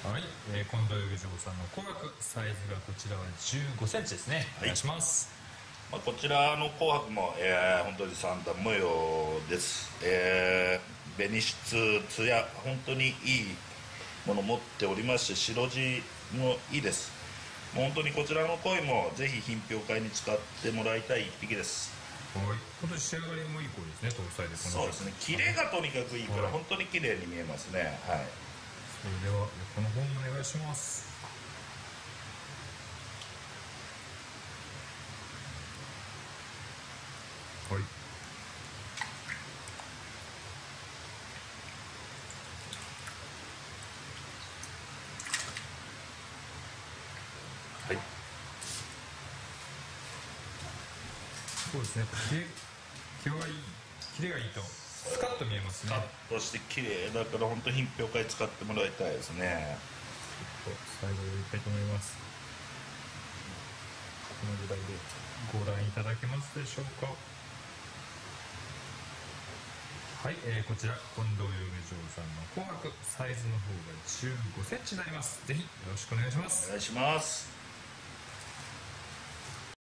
はい、近藤遊女さんの紅白サイズがこちらは15センチですね。お願いします。 こちらの紅白も、本当に三段模様です。紅質つや本当にいいものを持っておりまして、白地もいいです。もう本当にこちらの鯉もぜひ品評会に使ってもらいたい一匹です。 はい、今年仕上がりもいい鯉ですね。搭載でこのそうですね、キレがとにかくいいから、 はい、 本当に綺麗に見えますね。はい、 それではこの本お願いします。はい、 はい、 そうですね。キレがいい、キレがいいとスカッと見えますね。 カットして綺麗だから本当品評会使ってもらいたいですね。 ちょっと最後でいきたいと思います。このぐらいでご覧いただけますでしょうか。はい、こちら近藤遊女さんの紅白サイズの方が15センチになります。ぜひよろしくお願いします。 お願いします。